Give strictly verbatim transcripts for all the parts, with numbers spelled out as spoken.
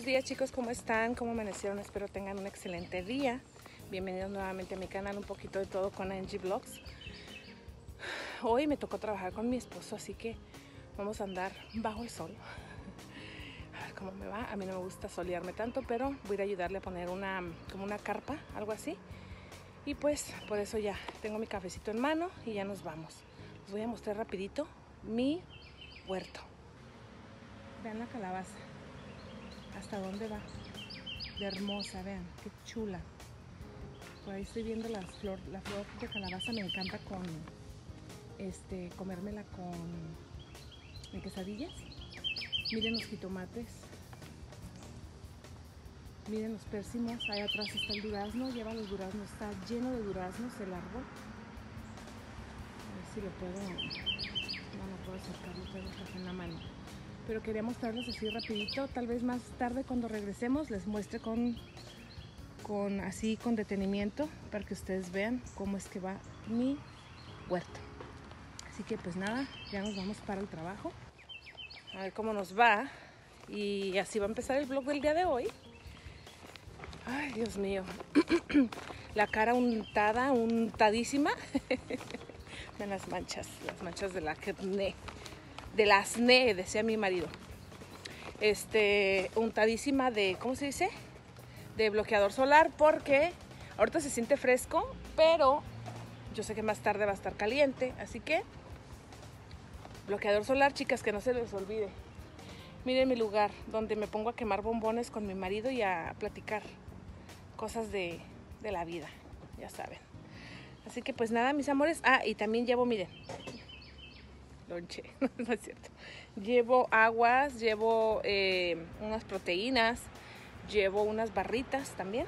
días chicos, ¿cómo están? ¿Cómo amanecieron? Espero tengan un excelente día. Bienvenidos nuevamente a mi canal, un poquito de todo con Angie Vlogs. Hoy me tocó trabajar con mi esposo, así que vamos a andar bajo el sol. A ver cómo me va. A mí no me gusta solearme tanto, pero voy a ir a ayudarle a poner una, como una carpa, algo así. Y pues por eso ya tengo mi cafecito en mano y ya nos vamos. Les voy a mostrar rapidito mi huerto. Vean la calabaza. ¿Hasta dónde va? De hermosa, vean, qué chula. Por ahí estoy viendo las flor, la flor de calabaza, me encanta con este, comérmela con en quesadillas. Miren los jitomates. Miren los pérsimos, ahí atrás está el durazno, lleva los duraznos, está lleno de duraznos el árbol. A ver si lo puedo, no, no puedo acercarlo, tengo el café en la mano. Pero quería mostrarles así rapidito, tal vez más tarde cuando regresemos les muestre con, con así con detenimiento para que ustedes vean cómo es que va mi huerto. Así que pues nada, ya nos vamos para el trabajo, a ver cómo nos va y así va a empezar el vlog del día de hoy. Ay, Dios mío, la cara untada, untadísima de las manchas, las manchas de la acné. Del acné, decía mi marido. Este, untadísima de, ¿cómo se dice? De bloqueador solar, porque ahorita se siente fresco, pero yo sé que más tarde va a estar caliente, así que bloqueador solar, chicas, que no se les olvide. Miren mi lugar, donde me pongo a quemar bombones con mi marido y a platicar cosas de, de la vida, ya saben. Así que pues nada, mis amores. Ah, y también llevo, miren, lonche, no es cierto. Llevo aguas, llevo eh, unas proteínas, llevo unas barritas también.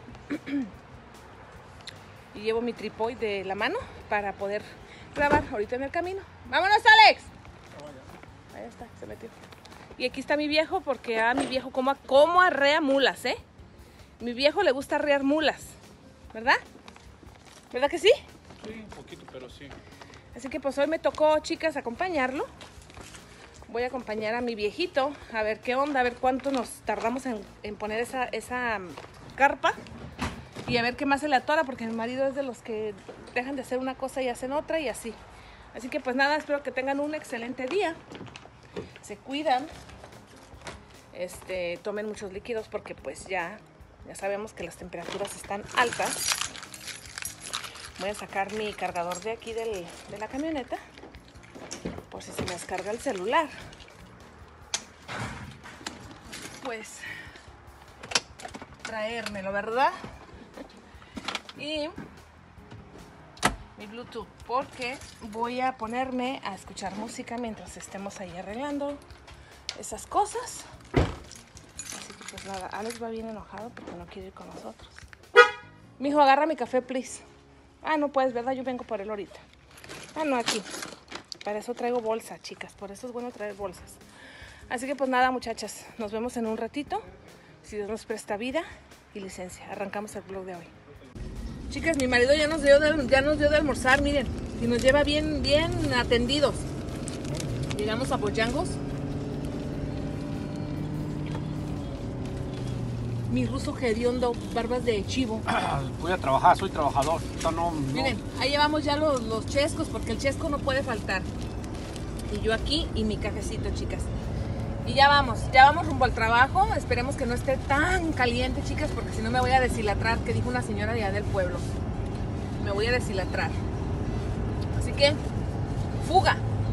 Y llevo mi trípode de la mano para poder grabar ahorita en el camino. ¡Vámonos, Alex! Ahí está, se metió. Y aquí está mi viejo, porque a mi viejo como, como arrea mulas, ¿eh? Mi viejo le gusta arrear mulas, ¿verdad? ¿Verdad que sí? Sí, un poquito, pero sí. Así que pues hoy me tocó, chicas, acompañarlo. Voy a acompañar a mi viejito, a ver qué onda, a ver cuánto nos tardamos en, en poner esa, esa carpa. Y a ver qué más se le atora, porque mi marido es de los que dejan de hacer una cosa y hacen otra y así. Así que pues nada, espero que tengan un excelente día. Se cuidan. Este, tomen muchos líquidos porque pues ya, ya sabemos que las temperaturas están altas. Voy a sacar mi cargador de aquí del, de la camioneta, por si se me descarga el celular. Pues traérmelo, ¿verdad? Y mi Bluetooth, porque voy a ponerme a escuchar música mientras estemos ahí arreglando esas cosas. Así que pues nada, Alex va bien enojado porque no quiere ir con nosotros. Mijo, agarra mi café, please. Ah, no puedes, ¿verdad? Yo vengo por él ahorita. Ah, no, aquí. Para eso traigo bolsa, chicas. Por eso es bueno traer bolsas. Así que pues nada, muchachas. Nos vemos en un ratito. Si Dios nos presta vida y licencia. Arrancamos el vlog de hoy. Chicas, mi marido ya nos dio de, ya nos dio de almorzar, miren. Y nos lleva bien, bien atendidos. Llegamos a Bojangles. Mi ruso hediondo, barbas de chivo. Voy a trabajar, soy trabajador. No, no. Miren, ahí llevamos ya los, los chescos, porque el chesco no puede faltar. Y yo aquí y mi cafecito, chicas. Y ya vamos, ya vamos rumbo al trabajo. Esperemos que no esté tan caliente, chicas, porque si no me voy a deshilachar, que dijo una señora allá del pueblo. Me voy a deshilachar. Así que, fuga.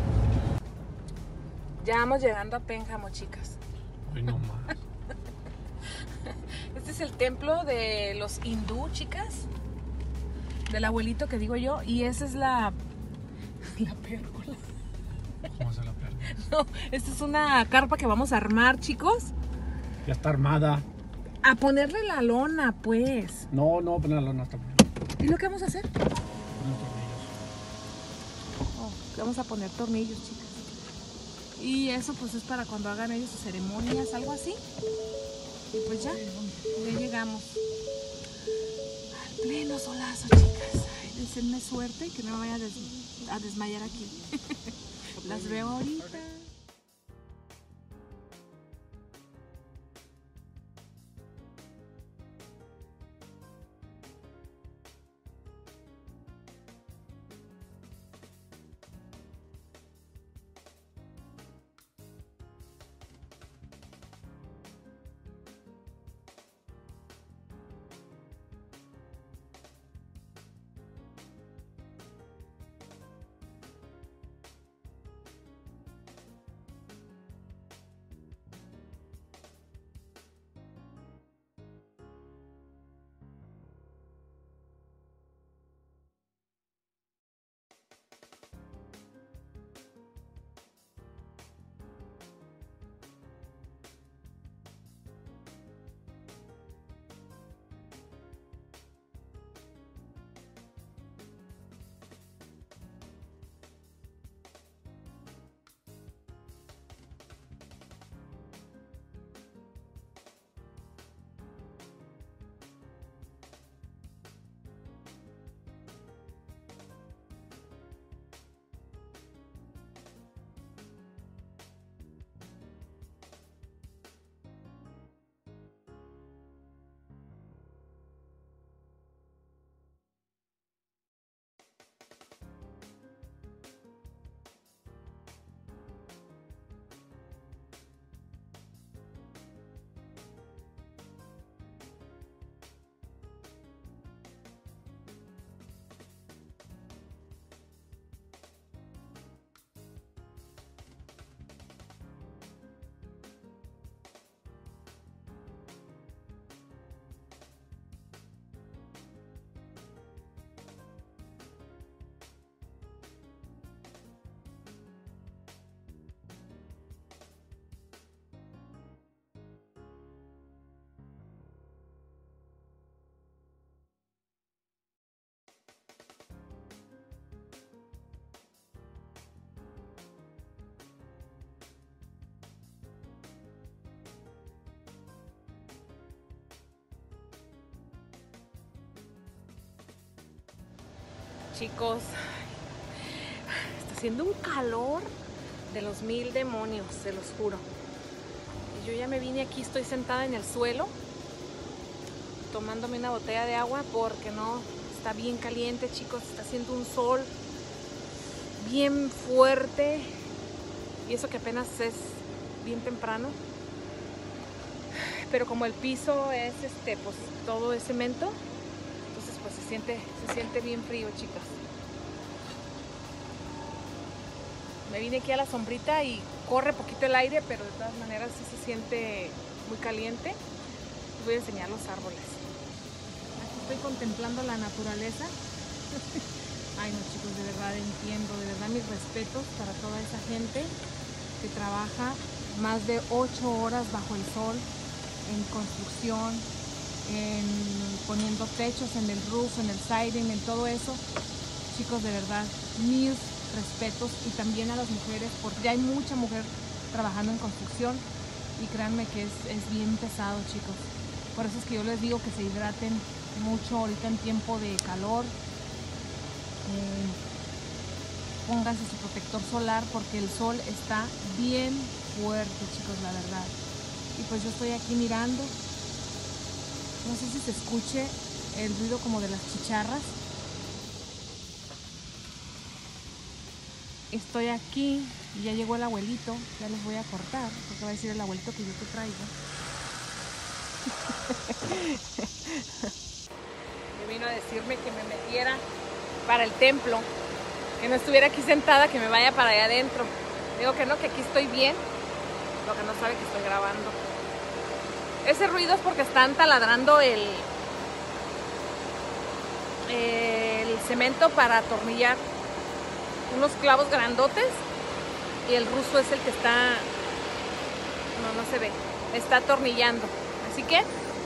Ya vamos llegando a Pénjamo, chicas. Ay, no más. Este es el templo de los hindú, chicas. Del abuelito que digo yo. Y esa es la... La pérgola. ¿Cómo se la pierde? No, esta es una carpa que vamos a armar, chicos. Ya está armada. A ponerle la lona, pues. No, no, poner la lona está bien. ¿Y lo que vamos a hacer? Poner tornillos. Oh, vamos a poner tornillos, chicas. Y eso pues es para cuando hagan ellos sus ceremonias, algo así. Y pues ya, ya llegamos. Al pleno solazo, chicas. Ay, deseenme suerte y que no me vaya a, des a desmayar aquí. Las veo ahorita. chicos, está haciendo un calor de los mil demonios, se los juro. Y yo ya me vine aquí, estoy sentada en el suelo tomándome una botella de agua porque no, está bien caliente, chicos, está haciendo un sol bien fuerte y eso que apenas es bien temprano, pero como el piso es este, pues todo es cemento, entonces pues se siente, se siente bien frío, chicas. Me vine aquí a la sombrita y corre poquito el aire, pero de todas maneras sí se siente muy caliente. Les voy a enseñar los árboles. Aquí estoy contemplando la naturaleza. Ay no, chicos, de verdad entiendo, de verdad mis respetos para toda esa gente que trabaja más de ocho horas bajo el sol en construcción, en poniendo techos, en el roof, en el siding, en todo eso. Chicos, de verdad, mis respetos, y también a las mujeres, porque ya hay mucha mujer trabajando en construcción y créanme que es, es bien pesado, chicos. Por eso es que yo les digo que se hidraten mucho ahorita en tiempo de calor. Eh, pónganse su protector solar porque el sol está bien fuerte, chicos, la verdad. Y pues yo estoy aquí mirando, no sé si se escuche el ruido como de las chicharras. Estoy aquí y ya llegó el abuelito, ya les voy a cortar porque va a decir el abuelito que yo te traigo. Me vino a decirme que me metiera para el templo, que no estuviera aquí sentada, que me vaya para allá adentro. Digo que no, que aquí estoy bien, lo que no sabe que estoy grabando. Ese ruido es porque están taladrando el, el cemento para atornillar unos clavos grandotes y el ruso es el que está, no, no se ve, está atornillando. Así que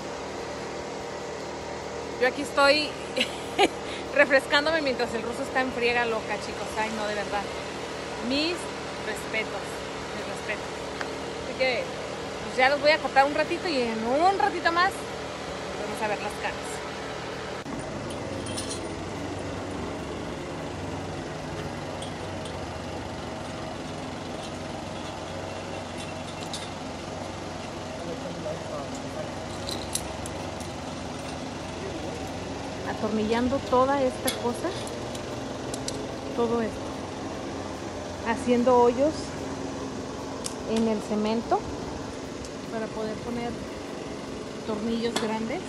yo aquí estoy refrescándome mientras el ruso está en friega loca, chicos. Ay, no, de verdad. Mis respetos, mis respetos. Así que pues ya los voy a cortar un ratito y en un ratito más vamos a ver las caras. Atornillando toda esta cosa, todo esto, haciendo hoyos en el cemento para poder poner tornillos grandes.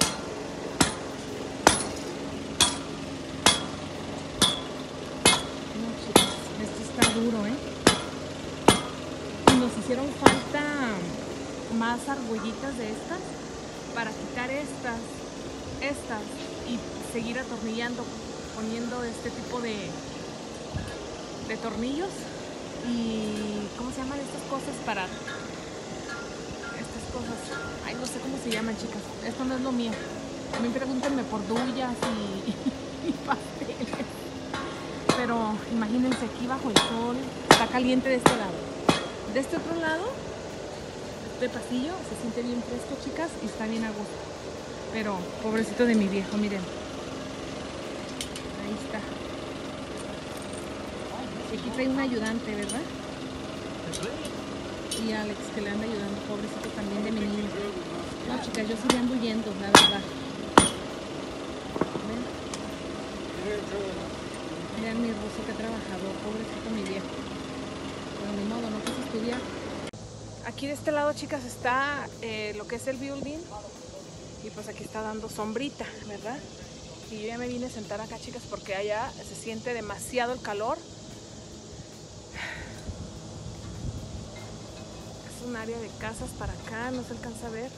No, chicos, esto está duro, ¿eh? Y nos hicieron falta más argollitas de estas para quitar estas, estas y seguir atornillando, poniendo este tipo de, de tornillos y ¿cómo se llaman estas cosas para estas cosas? Ay, no sé cómo se llaman, chicas, esto no es lo mío. A mí pregúntenme por dullas y, y pasteles, pero imagínense aquí bajo el sol, está caliente de este lado. De este otro lado, este pasillo se siente bien fresco, chicas, y está bien a gusto. Pero, pobrecito de mi viejo, miren. Ahí está. Y aquí trae un ayudante, ¿verdad? Y Alex, que le anda ayudando, pobrecito también de mi niño. No, chicas, yo sí le ando huyendo, la verdad. ¿Ven? Miren mi ruso, qué trabajador, pobrecito mi viejo. Pero ni modo, no quiso estudiar. Aquí de este lado, chicas, está eh, lo que es el building. Y pues aquí está dando sombrita, ¿verdad? Y yo ya me vine a sentar acá, chicas, porque allá se siente demasiado el calor. Es un área de casas para acá, no se alcanza a ver.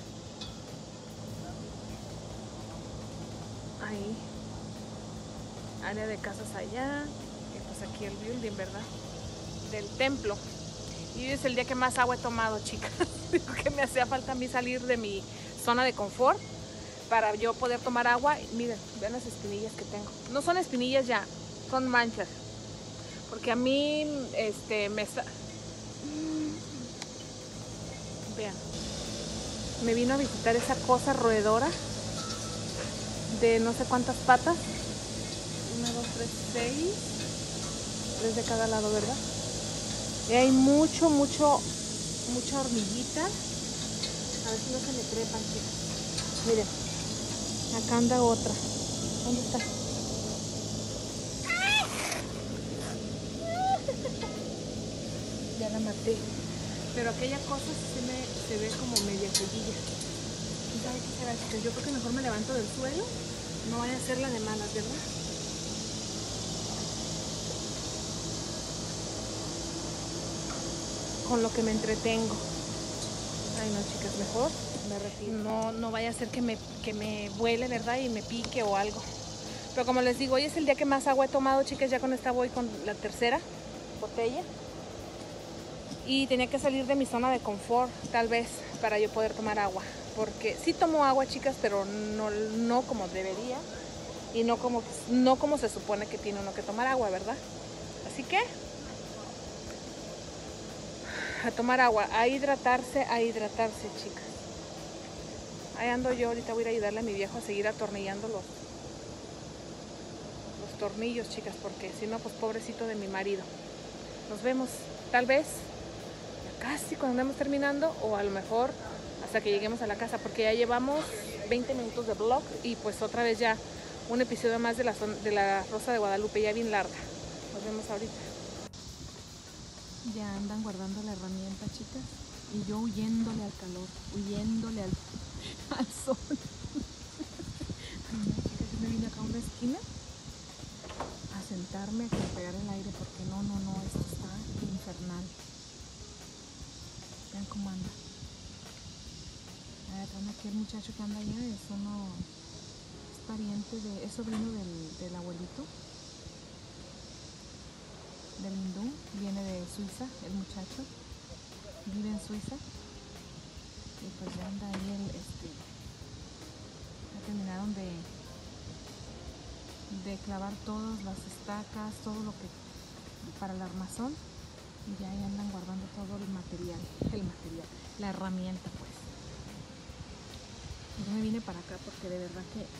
Ahí. Área de casas allá. Y pues aquí el building, ¿verdad? Del templo. Y hoy es el día que más agua he tomado, chicas. Digo que me hacía falta a mí salir de mi zona de confort para yo poder tomar agua. Miren, vean las espinillas que tengo. No son espinillas ya, son manchas. Porque a mí, este, me... Vean. Me vino a visitar esa cosa roedora de no sé cuántas patas. Una, dos, tres, seis. Tres de cada lado, ¿verdad? Y hay mucho, mucho, mucha hormiguita. A ver si no se me trepan, chicas. Miren, acá anda otra. ¿Dónde está? Ya la maté. Pero aquella cosa sí me, se ve como media sellilla. ¿Quién sabe qué será? Chicas, yo creo que mejor me levanto del suelo. No vaya a ser la de malas, ¿verdad? Con lo que me entretengo. Ay no, chicas, mejor me retiro. No, no vaya a ser que me, que me vuele, ¿verdad? Y me pique o algo. Pero como les digo, hoy es el día que más agua he tomado, chicas. Ya con esta voy con la tercera botella. Y tenía que salir de mi zona de confort, tal vez, para yo poder tomar agua. Porque sí tomo agua, chicas, pero no, no como debería. Y no como, no como se supone que tiene uno que tomar agua, ¿verdad? Así que a tomar agua, a hidratarse, a hidratarse, chicas. Ahí ando yo, ahorita voy a ir a ayudarle a mi viejo a seguir atornillando los, los tornillos, chicas, porque si no, pues pobrecito de mi marido. Nos vemos, tal vez, casi cuando andemos terminando, o a lo mejor hasta que lleguemos a la casa, porque ya llevamos veinte minutos de vlog y pues otra vez ya un episodio más de la, de la Rosa de Guadalupe, ya bien larga. Nos vemos ahorita. Ya andan guardando la herramienta, chicas, y yo huyéndole al calor, huyéndole al, al sol. Ay, no, chicas, yo me vine acá a una esquina a sentarme, a que me pegara el aire, porque no, no, no, esto está infernal. Vean cómo anda. A ver, aquí el muchacho que anda allá es uno, es pariente de, es sobrino del, del abuelito. Del hindú, viene de Suiza, el muchacho, vive en Suiza y pues ya anda ahí el, este, ya terminaron de, de clavar todas las estacas, todo lo que para el armazón y ya ahí andan guardando todo el material, el material, la herramienta pues. Yo me vine para acá porque de verdad que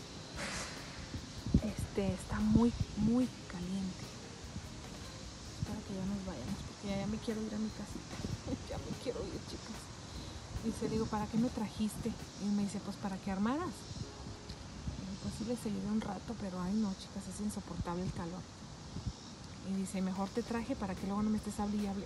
este está muy, muy caliente. Para que ya nos vayamos, porque ya, ya me quiero ir a mi casita. Ya me quiero ir, chicas. Dice, digo, ¿para qué me trajiste? Y me dice, pues para que armaras. Y pues sí le seguiré un rato, pero ay no, chicas, es insoportable el calor. Y dice, mejor te traje para que luego no me estés hable y hable.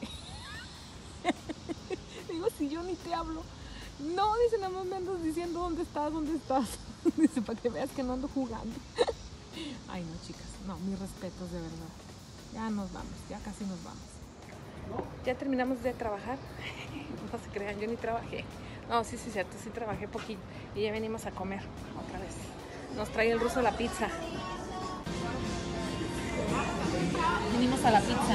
Digo, si yo ni te hablo. No, dice, nada más me andas diciendo dónde estás, dónde estás. Dice, para que veas que no ando jugando. Ay no, chicas, no, mis respetos de verdad. Ya nos vamos, ya casi nos vamos. Ya terminamos de trabajar. No se crean, yo ni trabajé. No, sí, sí, cierto, sí trabajé poquito. Y ya venimos a comer otra vez. Nos trae el ruso la pizza. Venimos a la pizza.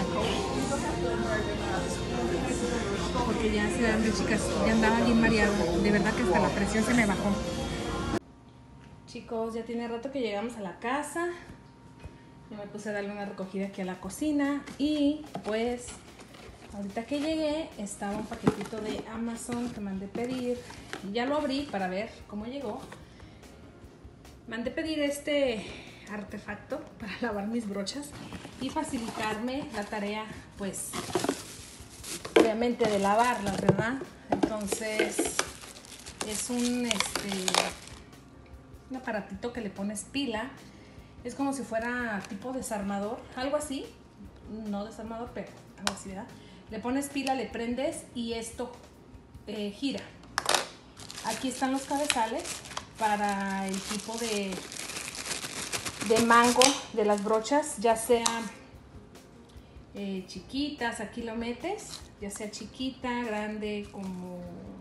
Porque ya se hambre, chicas. Ya andaba bien mareada. De verdad que hasta la presión se me bajó. Chicos, ya tiene rato que llegamos a la casa. Yo me puse a darle una recogida aquí a la cocina y pues ahorita que llegué estaba un paquetito de Amazon que mandé pedir. Ya lo abrí para ver cómo llegó. Mandé pedir este artefacto para lavar mis brochas y facilitarme la tarea, pues obviamente de lavarlas, ¿verdad? Entonces es un, este, un aparatito que le pones pila. Es como si fuera tipo desarmador, algo así, no desarmador, pero algo así, ¿verdad? Le pones pila, le prendes y esto eh, gira. Aquí están los cabezales para el tipo de, de mango de las brochas, ya sea eh, chiquitas, aquí lo metes, ya sea chiquita, grande, como,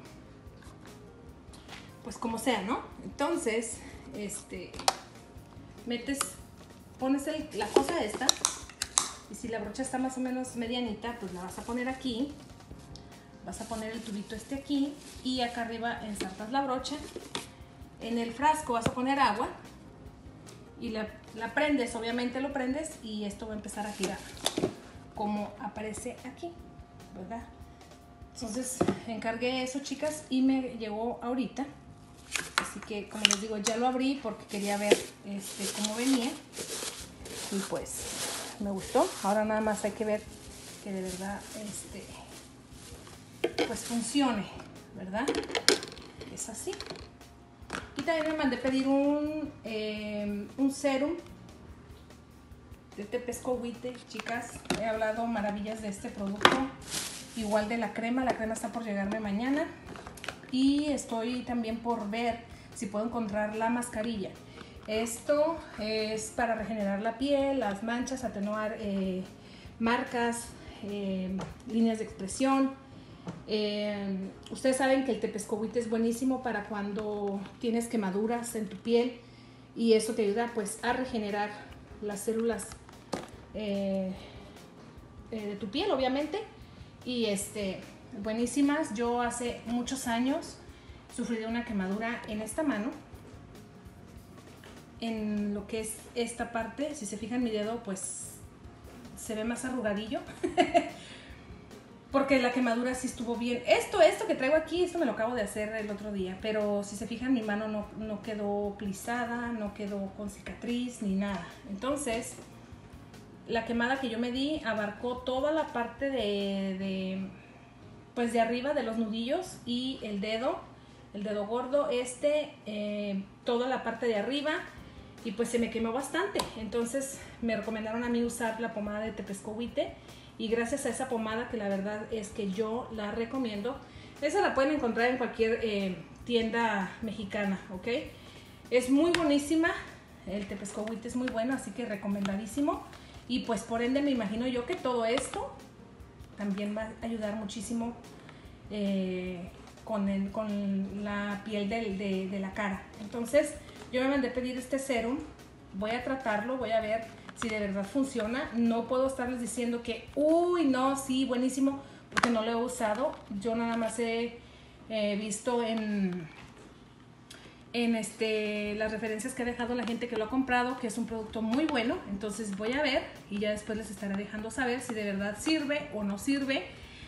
pues como sea, ¿no? Entonces, este... metes, pones el, la cosa esta y si la brocha está más o menos medianita, pues la vas a poner aquí, vas a poner el tubito este aquí y acá arriba ensartas la brocha. En el frasco vas a poner agua y la, la prendes, obviamente lo prendes y esto va a empezar a girar como aparece aquí, ¿verdad? Entonces encargué eso, chicas, y me llegó ahorita. Así que, como les digo, ya lo abrí porque quería ver este, cómo venía. y pues me gustó. Ahora nada más hay que ver que de verdad este pues funcione, ¿verdad? Es así. Y también me mandé pedir un, eh, un serum de Tepescohuite, chicas. He hablado maravillas de este producto. Igual de la crema, la crema está por llegarme mañana. Y estoy también por ver si puedo encontrar la mascarilla. Esto es para regenerar la piel, las manchas, atenuar eh, marcas, eh, líneas de expresión. Eh, ustedes saben que el Tepescohuite es buenísimo para cuando tienes quemaduras en tu piel y eso te ayuda pues a regenerar las células eh, eh, de tu piel, obviamente. Y este, buenísimas. Yo hace muchos años sufrí de una quemadura en esta mano, en lo que es esta parte. Si se fijan mi dedo, pues se ve más arrugadillo. Porque la quemadura sí estuvo bien. Esto, esto que traigo aquí, esto me lo acabo de hacer el otro día. Pero si se fijan, mi mano no, no quedó plisada, no quedó con cicatriz ni nada. Entonces, la quemada que yo me di abarcó toda la parte de, de pues de arriba de los nudillos y el dedo, el dedo gordo, este, eh, toda la parte de arriba. Y pues se me quemó bastante. Entonces me recomendaron a mí usar la pomada de Tepescohuite. Y gracias a esa pomada, que la verdad es que yo la recomiendo, esa la pueden encontrar en cualquier eh, tienda mexicana, ¿ok? Es muy buenísima, el Tepescohuite es muy bueno, así que recomendadísimo. Y pues por ende me imagino yo que todo esto también va a ayudar muchísimo eh, con, el, con la piel del, de, de la cara. Entonces yo me mandé a pedir este serum, voy a tratarlo, voy a ver si de verdad funciona. No puedo estarles diciendo que, uy, no, sí, buenísimo, porque no lo he usado. Yo nada más he eh, visto en, en este, las referencias que ha dejado la gente que lo ha comprado, que es un producto muy bueno. Entonces voy a ver y ya después les estaré dejando saber si de verdad sirve o no sirve.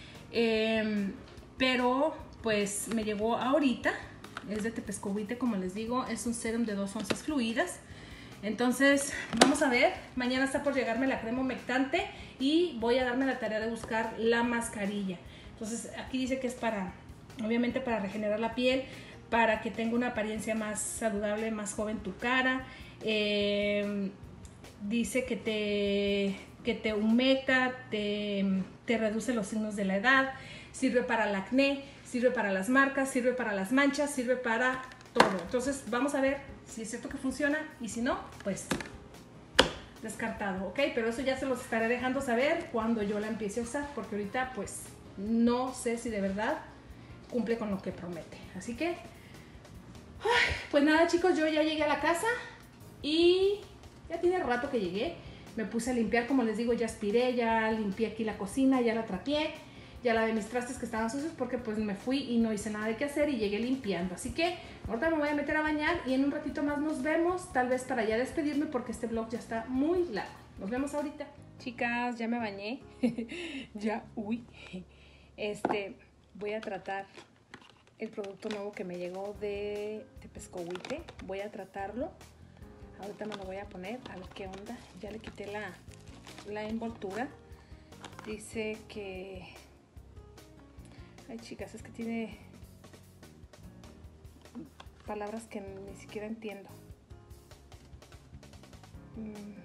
Eh, pero pues me llegó ahorita, es de Tepescohuite, como les digo, es un serum de dos onzas fluidas. Entonces vamos a ver, mañana está por llegarme la crema humectante y voy a darme la tarea de buscar la mascarilla. Entonces aquí dice que es para, obviamente para regenerar la piel, para que tenga una apariencia más saludable, más joven tu cara. Eh, dice que te, que te humecta, te, te reduce los signos de la edad, sirve para el acné, sirve para las marcas, sirve para las manchas, sirve para todo. Entonces vamos a ver si es cierto que funciona y si no, pues descartado, ¿ok? Pero eso ya se los estaré dejando saber cuando yo la empiece a usar, porque ahorita pues no sé si de verdad cumple con lo que promete. Así que, ay, pues nada, chicos, yo ya llegué a la casa y ya tiene rato que llegué. Me puse a limpiar, como les digo, ya aspiré, ya limpié aquí la cocina, ya la trapié. Ya lavé mis trastes que estaban sucios porque pues me fui y no hice nada de qué hacer y llegué limpiando. Así que ahorita me voy a meter a bañar y en un ratito más nos vemos, tal vez para ya despedirme porque este vlog ya está muy largo. Nos vemos ahorita. Chicas, ya me bañé. Ya, uy. Este, voy a tratar el producto nuevo que me llegó de Tepescohuite. Voy a tratarlo. Ahorita me lo voy a poner a ver qué onda. Ya le quité la, la envoltura. Dice que... Ay, chicas, es que tiene palabras que ni siquiera entiendo. Mm.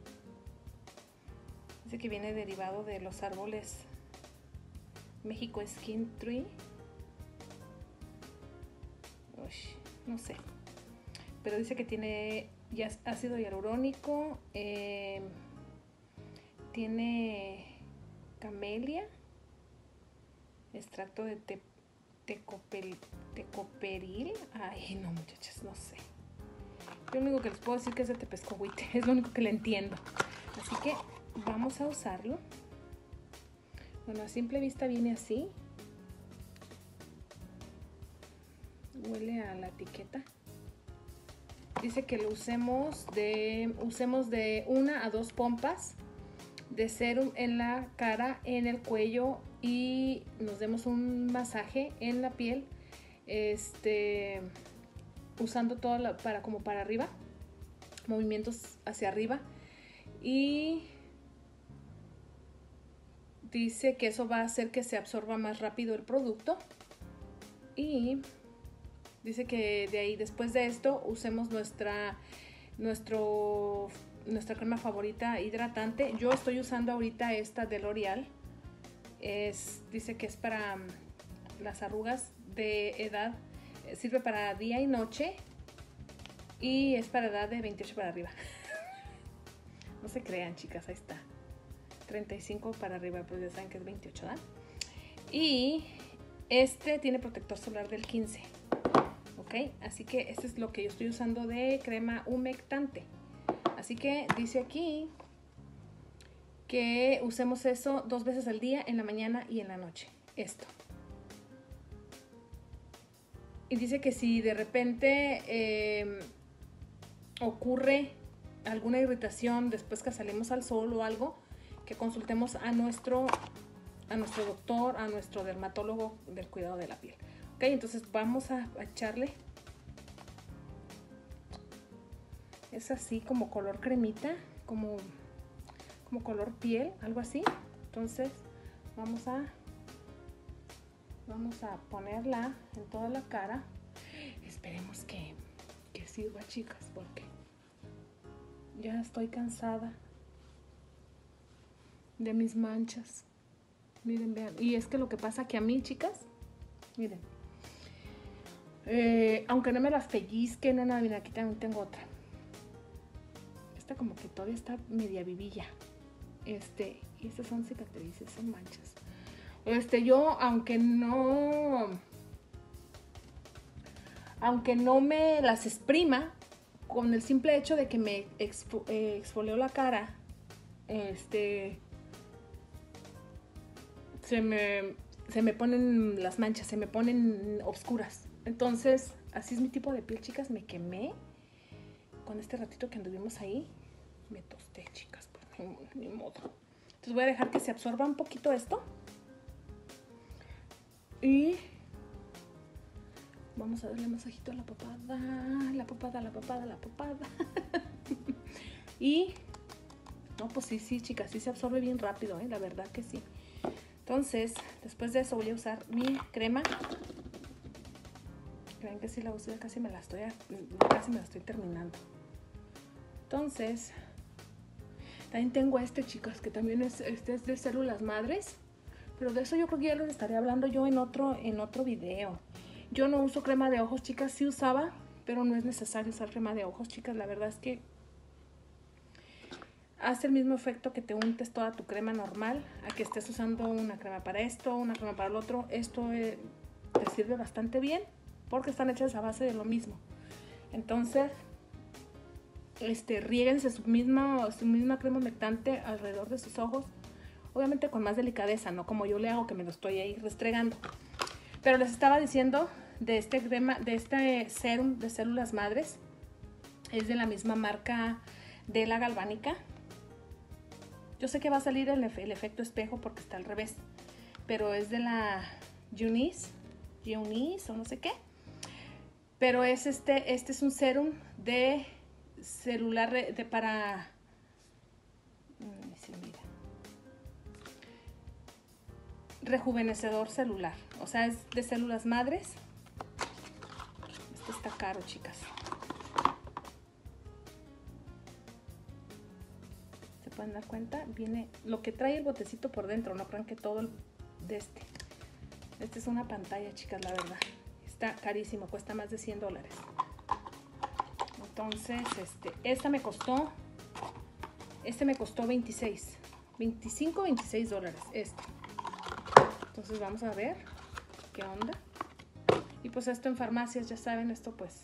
Dice que viene derivado de los árboles México Skin Tree. Uy, no sé. Pero dice que tiene ya ácido hialurónico, eh, tiene camelia, extracto de te, tecopel, tecoperil. Ay, no, muchachas, no sé. Lo único que les puedo decir que es de Tepescohuite, es lo único que le entiendo. Así que vamos a usarlo. Bueno, a simple vista viene así. Huele a la etiqueta. Dice que lo usemos de, usemos de una a dos pompas de serum en la cara, en el cuello, y nos demos un masaje en la piel, este, usando todo la, para como para arriba, movimientos hacia arriba, y dice que eso va a hacer que se absorba más rápido el producto. Y dice que de ahí, después de esto, usemos nuestra, nuestro, nuestra crema favorita hidratante. Yo estoy usando ahorita esta de L'Oreal. Es, dice que es para las arrugas de edad. Sirve para día y noche. Y es para edad de veintiocho para arriba. No se crean, chicas, ahí está. treinta y cinco para arriba, pues ya saben que es veintiocho, ¿verdad? Y este tiene protector solar del quince. Ok, así que este es lo que yo estoy usando de crema humectante. Así que dice aquí que usemos eso dos veces al día, en la mañana y en la noche. Esto. Y dice que si de repente eh, ocurre alguna irritación después que salimos al sol o algo, que consultemos a nuestro, a nuestro doctor, a nuestro dermatólogo del cuidado de la piel. Ok, entonces vamos a, a echarle. Es así como color cremita, como, como color piel, algo así. Entonces vamos a, vamos a ponerla en toda la cara. Esperemos que, que sirva, chicas, porque ya estoy cansada de mis manchas. Miren, vean. Y es que lo que pasa que a mí, chicas, miren, eh, aunque no me las pellizque, no nada, mira, aquí también tengo otra. Esta como que todavía está media vivilla. Este, y estas son cicatrices, son manchas. Este, yo, aunque no, aunque no me las exprima, con el simple hecho de que me exfo, eh, exfolió la cara, este, se me, se me ponen las manchas, se me ponen oscuras. Entonces, así es mi tipo de piel, chicas. Me quemé con este ratito que anduvimos ahí. Me tosté, chicas, pues ni, ni modo. Entonces voy a dejar que se absorba un poquito esto. Y vamos a darle masajito a la papada, la papada, la papada, la papada. Y no, pues sí, sí, chicas, sí se absorbe bien rápido, ¿eh? La verdad que sí. Entonces, después de eso voy a usar mi crema. Creen que sí la uso, ya casi me la estoy, casi me la estoy terminando. Entonces, también tengo este, chicas, que también es, este es de células madres. Pero de eso yo creo que ya les estaré hablando yo en otro, en otro video. Yo no uso crema de ojos, chicas, sí usaba, pero no es necesario usar crema de ojos, chicas. La verdad es que hace el mismo efecto que te untes toda tu crema normal, a que estés usando una crema para esto, una crema para el otro. Esto eh, te sirve bastante bien porque están hechas a base de lo mismo. Entonces, este, riéguense su misma, su misma crema humectante alrededor de sus ojos. Obviamente con más delicadeza, no como yo le hago, que me lo estoy ahí restregando. Pero les estaba diciendo de este crema, de este serum de células madres. Es de la misma marca de la Galvánica. Yo sé que va a salir el, el efecto espejo porque está al revés. Pero es de la Eunice, Eunice o no sé qué. Pero es este, este es un serum de celular de para... mira, rejuvenecedor celular, o sea, es de células madres. Este está caro, chicas. ¿Se pueden dar cuenta? Viene lo que trae el botecito por dentro, no crean que todo el de este. Este es una pantalla, chicas, la verdad. Está carísimo, cuesta más de cien dólares. Entonces, este, esta me costó, este me costó veintiséis, veinticinco, veintiséis dólares, este. Entonces vamos a ver qué onda. Y pues esto en farmacias, ya saben, esto pues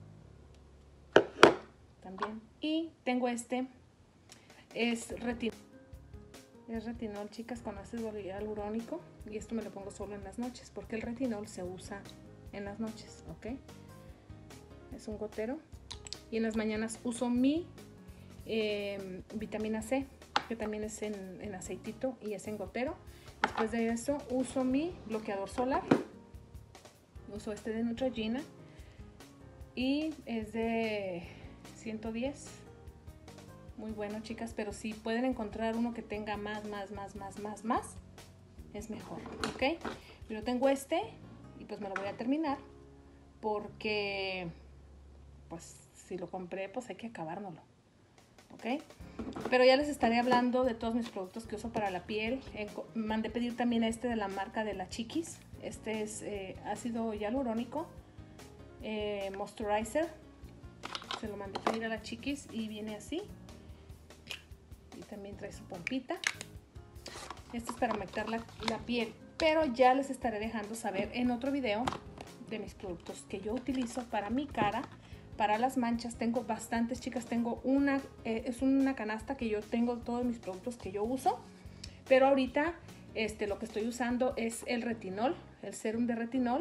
también. Y tengo este, es retinol. Es retinol, chicas, con ácido hialurónico. Y esto me lo pongo solo en las noches, porque el retinol se usa en las noches, ¿ok? Es un gotero. Y en las mañanas uso mi eh, vitamina C, que también es en, en aceitito y es en gotero. Después de eso uso mi bloqueador solar. Uso este de Neutrogena y es de ciento diez. muy bueno, chicas, pero si pueden encontrar uno que tenga más, más, más, más, más, más, es mejor, ¿ok? Yo tengo este y pues me lo voy a terminar porque pues si lo compré pues hay que acabárnoslo, ¿ok? Pero ya les estaré hablando de todos mis productos que uso para la piel. Eh, mandé pedir también este de la marca de la Chiquis. Este es eh, ácido hialurónico eh, moisturizer. Se lo mandé pedir a la Chiquis y viene así. Y también trae su pompita. Este es para humectar la, la piel. Pero ya les estaré dejando saber en otro video de mis productos que yo utilizo para mi cara. Para las manchas tengo bastantes, chicas. Tengo una, eh, es una canasta que yo tengo todos mis productos que yo uso. Pero ahorita este, lo que estoy usando es el retinol, el serum de retinol.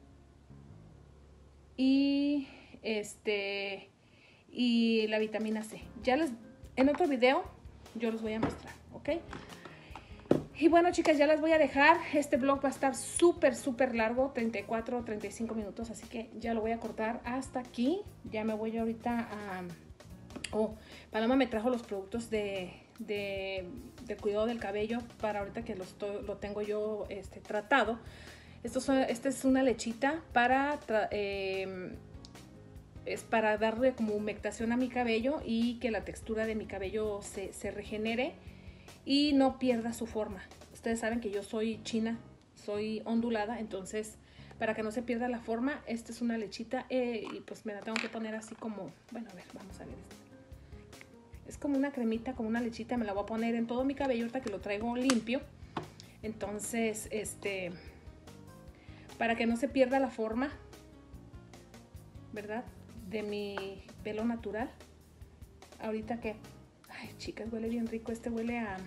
Y este y la vitamina C. Ya les, en otro video yo los voy a mostrar, ¿ok? Y bueno, chicas, ya las voy a dejar. Este vlog va a estar súper, súper largo, treinta y cuatro, treinta y cinco minutos, así que ya lo voy a cortar hasta aquí. Ya me voy ahorita a... Oh, Paloma me trajo los productos de, de, de cuidado del cabello para ahorita que los to, lo tengo yo este, tratado. Esto son, esta es una lechita para... Eh, es para darle como humectación a mi cabello y que la textura de mi cabello se, se regenere y no pierda su forma. Ustedes saben que yo soy china, soy ondulada, entonces para que no se pierda la forma, esta es una lechita eh, y pues me la tengo que poner así como, bueno, a ver, vamos a ver esto. Es como una cremita, como una lechita, me la voy a poner en todo mi cabello ahorita que lo traigo limpio. Entonces, este, para que no se pierda la forma, ¿verdad? De mi pelo natural. Ahorita que, ay, chicas, huele bien rico. Este huele a,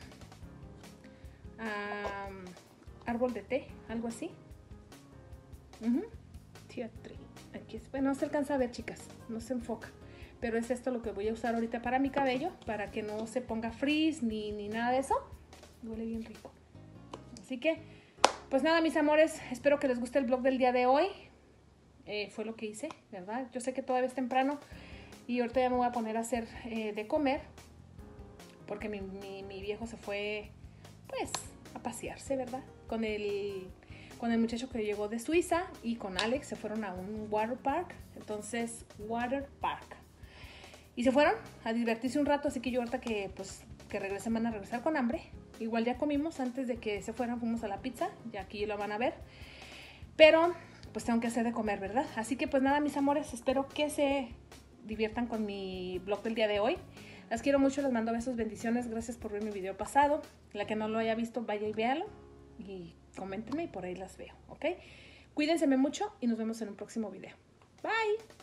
a um, árbol de té, algo así. Uh-huh. Aquí es, bueno, no se alcanza a ver, chicas, no se enfoca. Pero es esto lo que voy a usar ahorita para mi cabello, para que no se ponga frizz ni, ni nada de eso. Huele bien rico. Así que, pues nada, mis amores, espero que les guste el vlog del día de hoy. Eh, fue lo que hice, ¿verdad? Yo sé que todavía es temprano y ahorita ya me voy a poner a hacer eh, de comer porque mi, mi, mi viejo se fue pues a pasearse, ¿verdad? Con el, con el muchacho que llegó de Suiza y con Alex se fueron a un water park, entonces water park y se fueron a divertirse un rato, así que yo ahorita que pues que regresen van a regresar con hambre. Igual ya comimos antes de que se fueran, fuimos a la pizza, ya aquí lo van a ver, pero pues tengo que hacer de comer, ¿verdad? Así que pues nada, mis amores, espero que se diviertan con mi vlog del día de hoy. Las quiero mucho, les mando besos, bendiciones, gracias por ver mi video pasado. La que no lo haya visto, vaya y véalo y coméntenme y por ahí las veo, ¿ok? Cuídense mucho y nos vemos en un próximo video. Bye.